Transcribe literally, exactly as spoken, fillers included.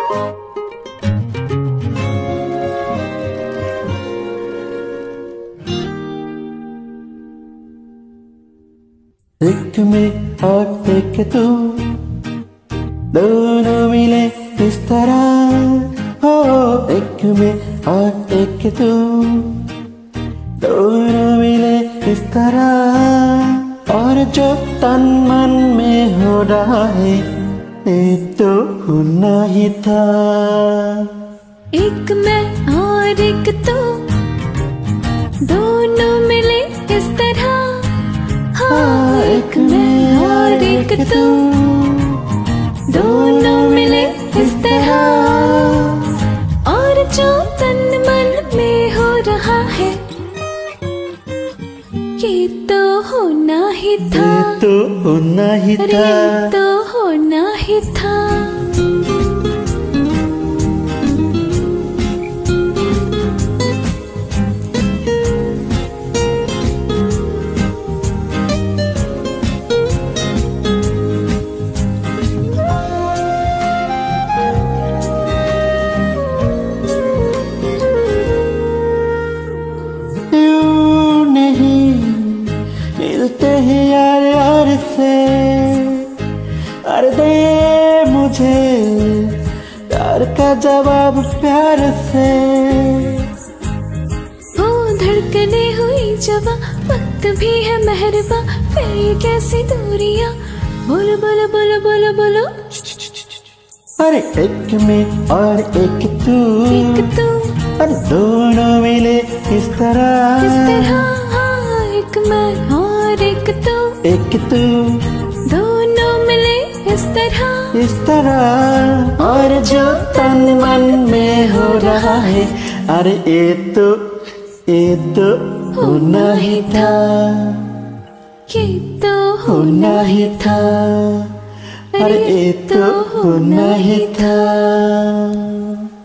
एक मैं और एक तू, दोनों मिले इस तरह। हो एक मैं और एक तू, दोनों मिले इस तरह। और जो तन मन में हो रहा है ये तो होना ही था। एक मैं और एक तू, दोनों मिले इस तरह। हाँ, एक मैं और एक तू, दोनों मिले इस तरह। और जो तन मन में हो रहा है ये तो होना ही था। ये तो होना ही था। ये तो होना ही था। मिलते हैं यार यार से, अरे दे मुझे प्यार का जवाब प्यार से। ओ धड़कने हुई जवा, वक्त भी है मेहरबा, फिर ये कैसी दूरियां। बोलो बोलो बोलो बोलो बोलो। अरे एक मैं और एक तू, एक तू, और दोनों मिले इस तरह। इस तरह। हाँ, एक मैं और एक तू, एक तू, दोनों मिले इस तरह। इस तरह। और जो तन मन में हो रहा है अरे ये तो ये तो होना ही था। ये तो होना ही था। अरे ये तो होना ही था।